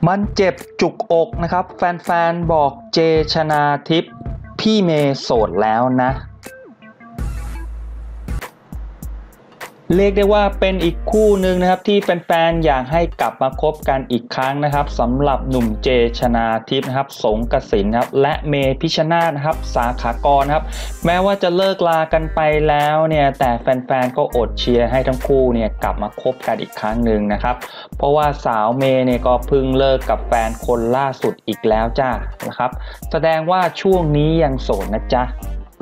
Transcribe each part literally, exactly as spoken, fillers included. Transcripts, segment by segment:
มันเจ็บจุกอกนะครับแฟนๆบอกเจชนาทิพย์พี่เมย์โสดแล้วนะเรียกได้ว่าเป็นอีกคู่หนึ่งนะครับที่แฟนๆอยากให้กลับมาคบกันอีกครั้งนะครับสำหรับหนุ่มเจชนาทิพย์นะครับสงกสินนะครับและเมพิชชนาธิ์นะครับสาขากรนะครับแม้ว่าจะเลิกลากันไปแล้วเนี่ยแต่แฟนๆก็อดเชียร์ให้ทั้งคู่เนี่ยกลับมาคบกันอีกครั้งหนึ่งนะครับเพราะว่าสาวเมย์เนี่ยก็เพิ่งเลิกกับแฟนคนล่าสุดอีกแล้วจ้านะครับแสดงว่าช่วงนี้ยังโสดนะจ๊ะ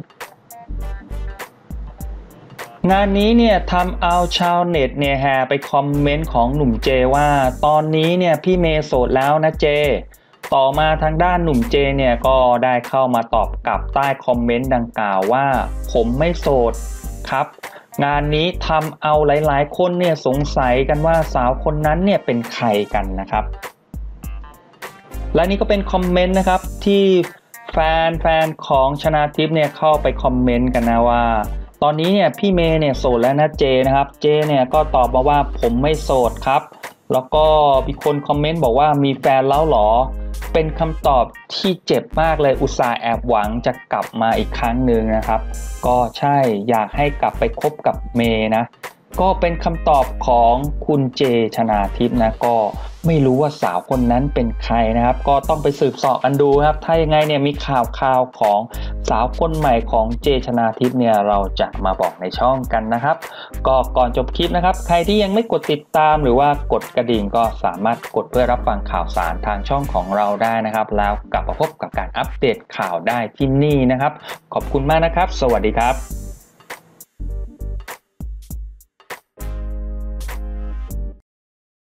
งานนี้เนี่ยทำเอาชาวเน็ตเนี่ยแห่ไปคอมเมนต์ของหนุ่มเจว่าตอนนี้เนี่ยพี่เมย์โสดแล้วนะเจต่อมาทางด้านหนุ่มเจเนี่ยก็ได้เข้ามาตอบกลับใต้คอมเมนต์ดังกล่าวว่าผมไม่โสดครับงานนี้ทำเอาหลายๆคนเนี่ยสงสัยกันว่าสาวคนนั้นเนี่ยเป็นใครกันนะครับและนี่ก็เป็นคอมเมนต์นะครับที่แฟนๆของชนาทิพย์เนี่ยเข้าไปคอมเมนต์กันนะว่าตอนนี้เนี่ยพี่เมย์เนี่ยโสดแล้วนะเจนะครับเจเนี่ยก็ตอบมาว่าผมไม่โสดครับแล้วก็มีคนคอมเมนต์บอกว่ามีแฟนแล้วหรอเป็นคำตอบที่เจ็บมากเลยอุตส่าห์แอบหวังจะกลับมาอีกครั้งหนึ่งนะครับก็ใช่อยากให้กลับไปคบกับเมย์นะก็เป็นคำตอบของคุณเจชนาทิพย์นะก็ไม่รู้ว่าสาวคนนั้นเป็นใครนะครับก็ต้องไปสืบเสาะกันดูครับถ้ายังไงเนี่ยมีข่าวข่าวของสาวคนใหม่ของเจชนาทิพย์เนี่ยเราจะมาบอกในช่องกันนะครับก็ก่อนจบคลิปนะครับใครที่ยังไม่กดติดตามหรือว่ากดกระดิ่งก็สามารถกดเพื่อรับฟังข่าวสารทางช่องของเราได้นะครับแล้วกลับมาพบกับการอัปเดตข่าวได้ที่นี่นะครับขอบคุณมากนะครับสวัสดีครับ